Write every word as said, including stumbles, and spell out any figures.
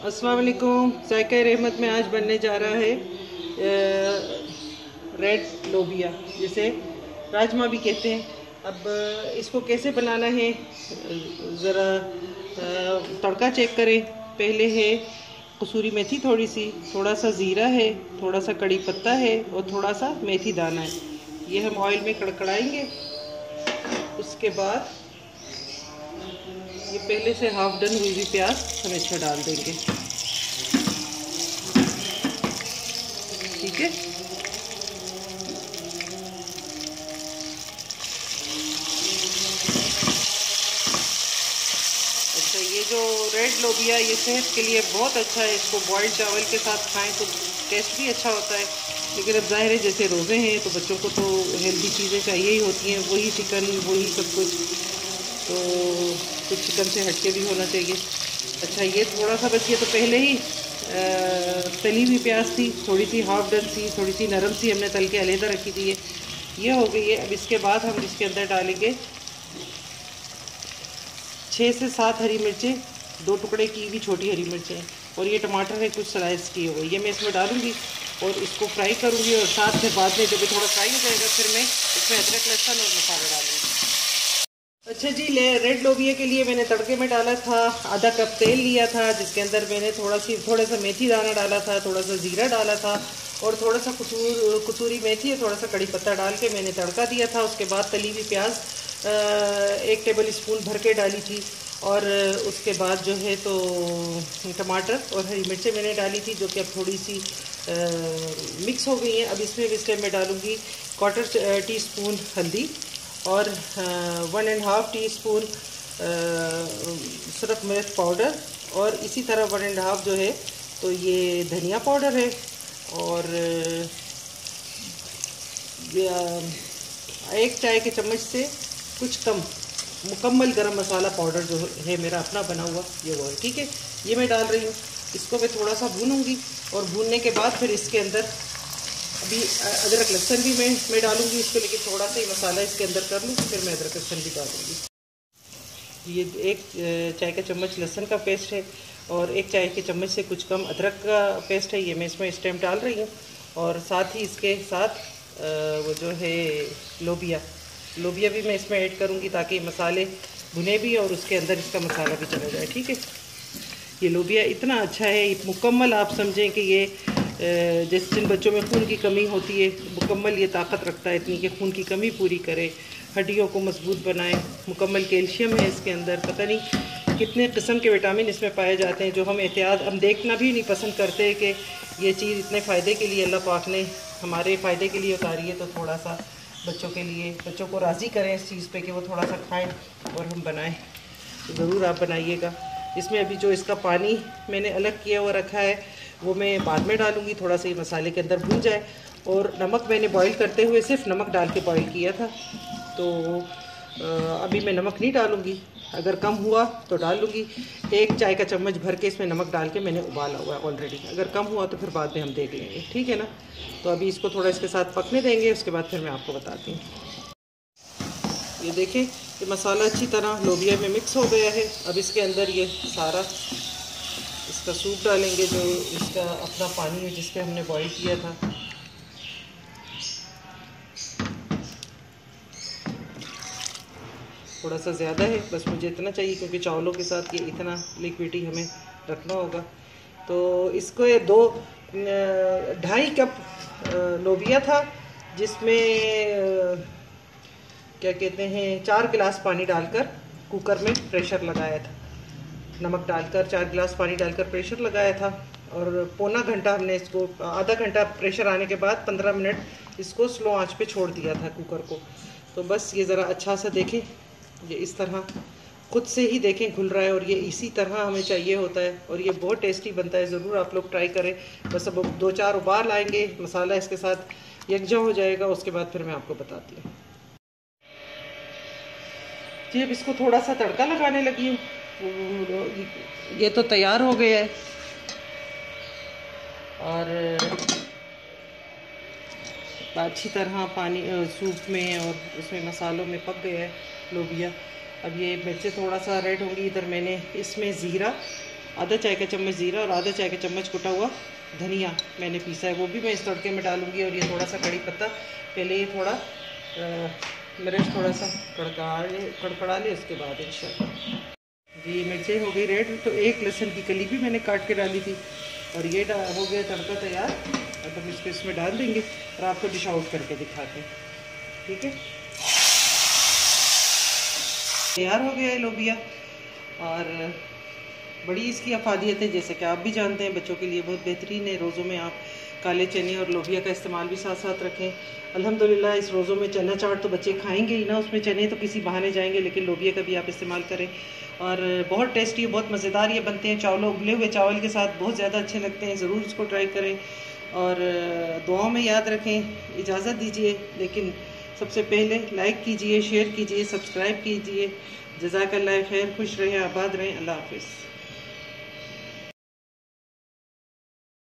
अस्सलाम वालेकुम। ज़ायक़ा रहमत में आज बनने जा रहा है रेड लोबिया, जिसे राजमा भी कहते हैं। अब इसको कैसे बनाना है ज़रा तड़का चेक करें। पहले है कसूरी मेथी, थोड़ी सी, थोड़ा सा ज़ीरा है, थोड़ा सा कड़ी पत्ता है और थोड़ा सा मेथी दाना है। ये हम ऑयल में कड़कड़ाएंगे। उसके बाद ये पहले से हाफ डन हुई हुई प्याज हम इसमें डाल देंगे। ठीक है, अच्छा, ये जो रेड लोबिया ये सेहत के लिए बहुत अच्छा है। इसको बॉइल्ड चावल के साथ खाएं तो टेस्ट भी अच्छा होता है। लेकिन अब जाहिर है जैसे रोज़े हैं तो बच्चों को तो हेल्दी चीज़ें चाहिए ही होती हैं, वही चिकन वही सब कुछ, तो कुछ चिकन से हटके भी होना चाहिए। अच्छा, ये थोड़ा सा बच गया तो पहले ही तली हुई प्याज थी, थोड़ी सी हाफ डन सी, थोड़ी सी नरम सी, हमने तल के अलहदा रखी थी। ये ये हो गई है। अब इसके बाद हम इसके अंदर डालेंगे छः से सात हरी मिर्चें, दो टुकड़े की भी छोटी हरी मिर्चें, और ये टमाटर है कुछ स्लाइस की हो गई। ये मैं इसमें डालूंगी और इसको फ्राई करूँगी, और साथ में बाद में जब थोड़ा फ्राई हो जाएगा फिर मैं इसमें अदरक लहसुन और मसाला डालूँगी। अच्छा जी, ले रेड लोबिया के लिए मैंने तड़के में डाला था, आधा कप तेल लिया था, जिसके अंदर मैंने थोड़ा सी थोड़ा सा मेथी दाना डाला था, थोड़ा सा ज़ीरा डाला था और थोड़ा सा कसूर कसूरी मेथी और थोड़ा सा कड़ी पत्ता डाल के मैंने तड़का दिया था। उसके बाद तली हुई प्याज एक टेबल स्पून भर के डाली थी, और उसके बाद जो है तो टमाटर और हरी मिर्चें मैंने डाली थी, जो कि अब थोड़ी सी आ, मिक्स हो गई हैं। अब इसमें इस टाइम मैं डालूँगी क्वार्टर टी स्पून हल्दी और one and half teaspoon सुरख मिर्च पाउडर, और इसी तरह वन एंड हाफ जो है तो ये धनिया पाउडर है, और एक चाय के चम्मच से कुछ कम मुकम्मल गरम मसाला पाउडर जो है मेरा अपना बना हुआ, ये वो है। ठीक है, ये मैं डाल रही हूँ। इसको मैं थोड़ा सा भूनूंगी, और भूनने के बाद फिर इसके अंदर अभी अदरक लहसुन भी मैं मैं डालूंगी इसको, लेकिन थोड़ा सा ही मसाला इसके अंदर कर लूँ, फिर मैं अदरक लहसुन भी डालूंगी। ये एक चाय का चम्मच लहसुन का पेस्ट है और एक चाय के चम्मच से कुछ कम अदरक का पेस्ट है, ये मैं इसमें इस टाइम डाल रही हूँ। और साथ ही इसके साथ वो जो है लोबिया लोबिया भी मैं इसमें ऐड करूँगी, ताकि मसाले भुने भी और उसके अंदर इसका मसाला भी चला जाए। ठीक है, ये लोबिया इतना अच्छा है, मुकम्मल आप समझें कि ये जैसे जिन बच्चों में खून की कमी होती है, मुकम्मल ये ताकत रखता है इतनी कि खून की कमी पूरी करे, हड्डियों को मजबूत बनाए। मुकम्मल कैल्शियम है इसके अंदर, पता नहीं कितने किस्म के विटामिन इसमें पाए जाते हैं, जो हम एहतियात हम देखना भी नहीं पसंद करते कि ये चीज़ इतने फ़ायदे के लिए अल्लाह पाक ने हमारे फ़ायदे के लिए उतारी है। तो थोड़ा सा बच्चों के लिए, बच्चों को राज़ी करें इस चीज़ पे कि वो थोड़ा सा खाएँ और हम बनाएं, तो ज़रूर आप बनाइएगा। इसमें अभी जो इसका पानी मैंने अलग किया हुआ रखा है वो मैं बाद में डालूँगी, थोड़ा सा ये मसाले के अंदर भून जाए। और नमक मैंने बॉईल करते हुए सिर्फ नमक डाल के बॉईल किया था, तो अभी मैं नमक नहीं डालूँगी, अगर कम हुआ तो डाल लूँगी। एक चाय का चम्मच भर के इसमें नमक डाल के मैंने उबाला हुआ है ऑलरेडी, अगर कम हुआ तो फिर बाद में हम देख लेंगे। ठीक है ना, तो अभी इसको थोड़ा इसके साथ पकने देंगे, उसके बाद फिर मैं आपको बताती हूँ। ये देखें, ये मसाला अच्छी तरह लोबिया में मिक्स हो गया है। अब इसके अंदर ये सारा इसका सूप डालेंगे, जो इसका अपना पानी है जिसके हमने बॉईल किया था। थोड़ा सा ज़्यादा है, बस मुझे इतना चाहिए क्योंकि चावलों के साथ ये इतना लिक्विडी हमें रखना होगा। तो इसको ये दो ढाई कप लोबिया था, जिसमें क्या कहते हैं चार गिलास पानी डालकर कुकर में प्रेशर लगाया था, नमक डालकर चार गिलास पानी डालकर प्रेशर लगाया था। और पौना घंटा हमने इसको, आधा घंटा प्रेशर आने के बाद पंद्रह मिनट इसको स्लो आंच पे छोड़ दिया था कुकर को। तो बस ये ज़रा अच्छा सा देखें, ये इस तरह खुद से ही देखें घुल रहा है, और ये इसी तरह हमें चाहिए होता है, और ये बहुत टेस्टी बनता है। ज़रूर आप लोग ट्राई करें। बस अब दो चार उबाल आएंगे, मसाला इसके साथ यकजा हो जाएगा, उसके बाद फिर मैं आपको बताती हूँ। जी, अब इसको थोड़ा सा तड़का लगाने लगी हूँ। ये तो तैयार हो गया है, और अच्छी तरह पानी सूप में और उसमें मसालों में पक गया है लोबिया। अब ये मिर्चें थोड़ा सा रेड होंगी। इधर मैंने इसमें ज़ीरा आधा चाय का चम्मच ज़ीरा और आधा चाय का चम्मच कुटा हुआ धनिया मैंने पीसा है, वो भी मैं इस तड़के में डालूंगी। और ये थोड़ा सा कड़ी पत्ता, पहले ये थोड़ा मिर्च थोड़ा सा कड़का कड़कड़ा ले, उसके बाद इंशाल्लाह। जी मिर्चें हो गई रेड, तो एक लहसुन की कली भी मैंने काट के डाली थी। और ये हो गया तड़का तैयार। अब हम इसको इसमें डाल देंगे और आपको डिश आउट करके दिखाते हैं, ठीक है। तैयार हो गया है लोबिया, और बड़ी इसकी अफादियत है, जैसे कि आप भी जानते हैं, बच्चों के लिए बहुत बेहतरीन है। रोज़ों में आप काले चने और लोबिया का इस्तेमाल भी साथ साथ रखें। अल्हम्दुलिल्लाह इस रोज़ों में चना चाट तो बच्चे खाएंगे ही ना, उसमें चने तो किसी बहाने जाएंगे, लेकिन लोबिया का भी आप इस्तेमाल करें। और बहुत टेस्टी, बहुत मज़ेदार ये बनते हैं। चावल, उबले हुए चावल के साथ बहुत ज़्यादा अच्छे लगते हैं। ज़रूर इसको ट्राई करें और दुआओं में याद रखें। इजाज़त दीजिए, लेकिन सबसे पहले लाइक कीजिए, शेयर कीजिए, सब्सक्राइब कीजिए। जज़ाकल्लाह खैर, खुश रहें, आबाद रहें, अल्लाह हाफ़िज़।